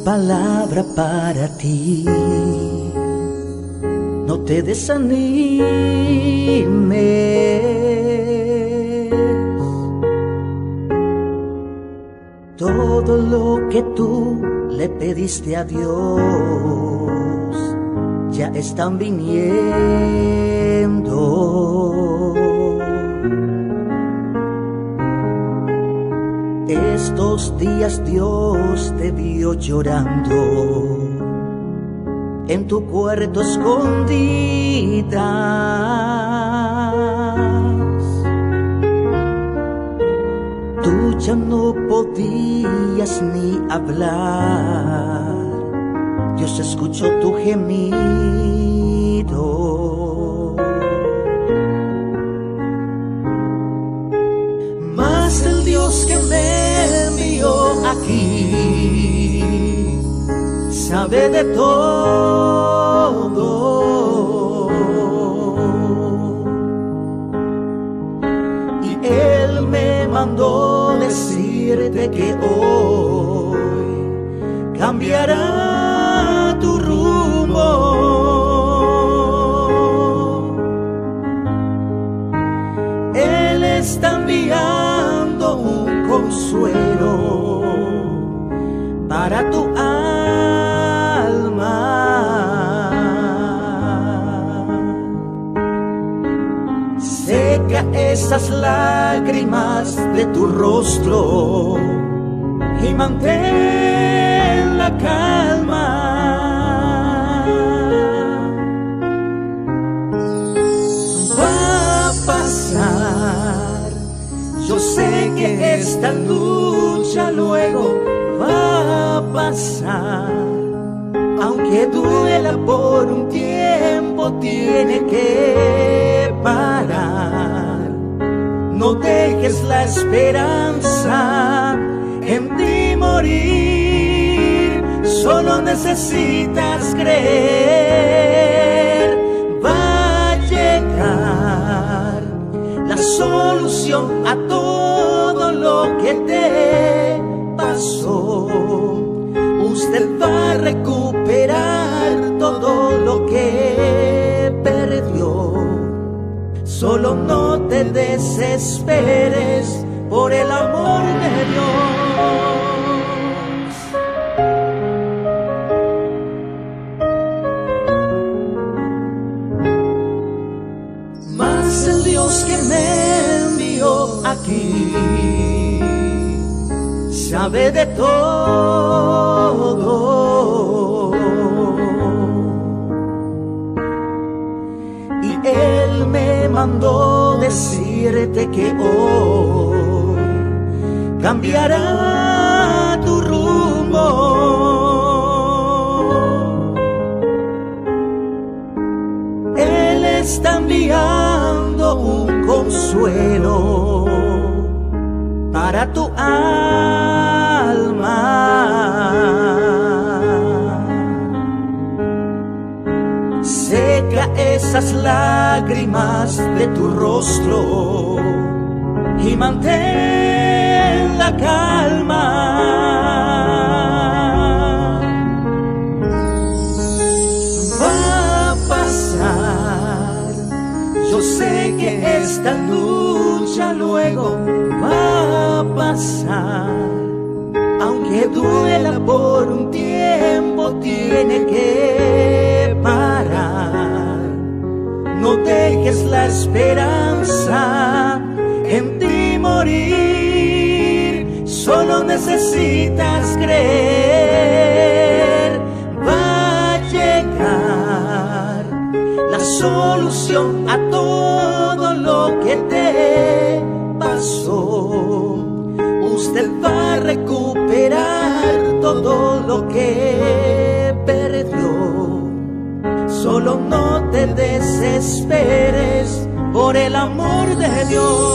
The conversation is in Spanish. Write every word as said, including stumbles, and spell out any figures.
palabra para ti. No te desanimes. Todo lo que tú le pediste a Dios ya están viniendo. Estos días Dios te vio llorando en tu cuarto escondidas. Tú ya no podías ni hablar. Dios escuchó tu gemido. Mas el Dios que me envió aquí sabe de todo. Y Él me mandó decirte que hoy cambiará tu rumbo. Él está enviando un consuelo para tu alma. Seca esas lágrimas de tu rostro y mantén la calma. Va a pasar. Yo sé que esta lucha luego va a pasar. Aunque duela por un tiempo, tiene que parar. No dejes la esperanza en ti morir. Solo necesitas creer. Va a llegar la solución a todo lo que te pasó. Usted va a recuperar todo lo que perdió. Solo no te desesperes por el amor de Dios. Mas el Dios que me envió aquí sabe de todo. Y Él me mandó decirte que hoy cambiará tu rumbo. Él está enviando un consuelo para tu alma. Seca esas lágrimas de tu rostro y mantén la calma. Va a pasar. Yo sé que esta lucha luego va a pasar. Aunque duela por un tiempo, tiene que parar. No dejes la esperanza en ti morir. Solo necesitas creer. Va a llegar la solución a todo lo que te pasó. Usted va a recuperar todo lo que perdió. Solo no te desesperes por el amor de Dios.